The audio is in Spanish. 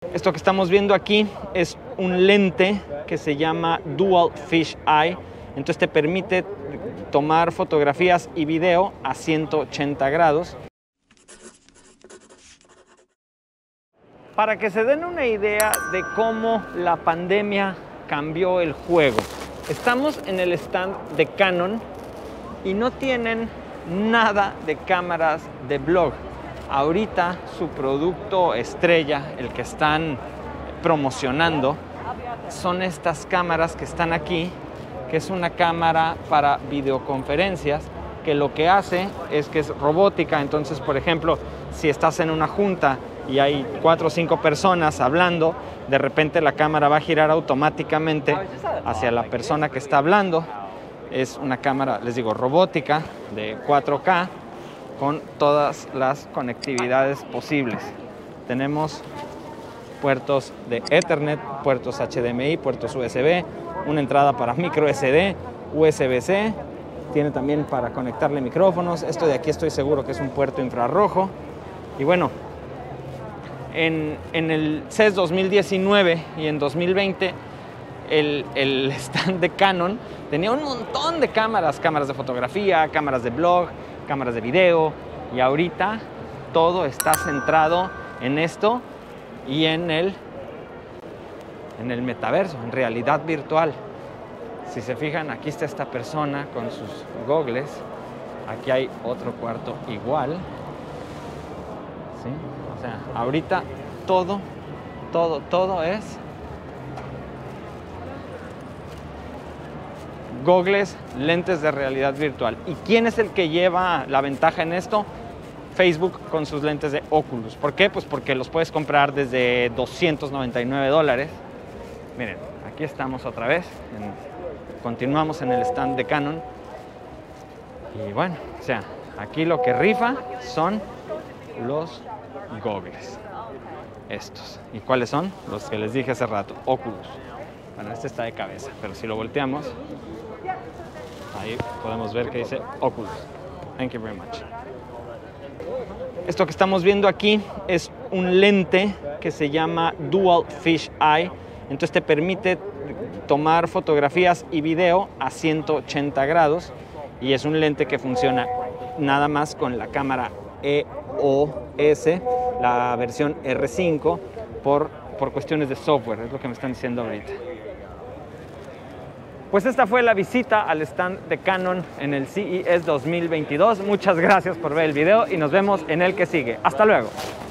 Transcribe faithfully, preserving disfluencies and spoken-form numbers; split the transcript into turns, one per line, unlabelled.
Esto que estamos viendo aquí es un lente que se llama Dual Fish Eye. Entonces te permite tomar fotografías y video a ciento ochenta grados. Para que se den una idea de cómo la pandemia cambió el juego, estamos en el stand de Canon y no tienen nada de cámaras de vlog. Ahorita su producto estrella, el que están promocionando, son estas cámaras que están aquí, que es una cámara para videoconferencias, que lo que hace es que es robótica. Entonces, por ejemplo, si estás en una junta y hay cuatro o cinco personas hablando, de repente la cámara va a girar automáticamente hacia la persona que está hablando. Es una cámara, les digo, robótica de cuatro K con todas las conectividades posibles. Tenemos puertos de Ethernet, puertos H D M I, puertos U S B, una entrada para micro S D, U S B C, tiene también para conectarle micrófonos. Esto de aquí estoy seguro que es un puerto infrarrojo. Y bueno, en, en el C E S dos mil diecinueve y en dos mil veinte el, el stand de Canon tenía un montón de cámaras, cámaras de fotografía, cámaras de vlog, cámaras de video, y ahorita todo está centrado en esto y en el, en el metaverso, en realidad virtual. Si se fijan, aquí está esta persona con sus goggles, aquí hay otro cuarto igual, ¿sí? O sea, ahorita todo, todo, todo es goggles, lentes de realidad virtual. ¿Y quién es el que lleva la ventaja en esto? Facebook con sus lentes de Oculus. ¿Por qué? Pues porque los puedes comprar desde doscientos noventa y nueve dólares. Miren, aquí estamos otra vez. En, continuamos en el stand de Canon. Y bueno, o sea, aquí lo que rifa son los goggles. Estos. ¿Y cuáles son? Los que les dije hace rato, Oculus. Bueno, este está de cabeza, pero si lo volteamos, ahí podemos ver que dice Oculus. Thank you very much. Esto que estamos viendo aquí es un lente que se llama Dual Fish Eye. Entonces te permite tomar fotografías y video a ciento ochenta grados. Y es un lente que funciona nada más con la cámara E O S, la versión R cinco, por, por cuestiones de software, es lo que me están diciendo ahorita. Pues esta fue la visita al stand de Canon en el C E S dos mil veintidós. Muchas gracias por ver el video y nos vemos en el que sigue. Hasta luego.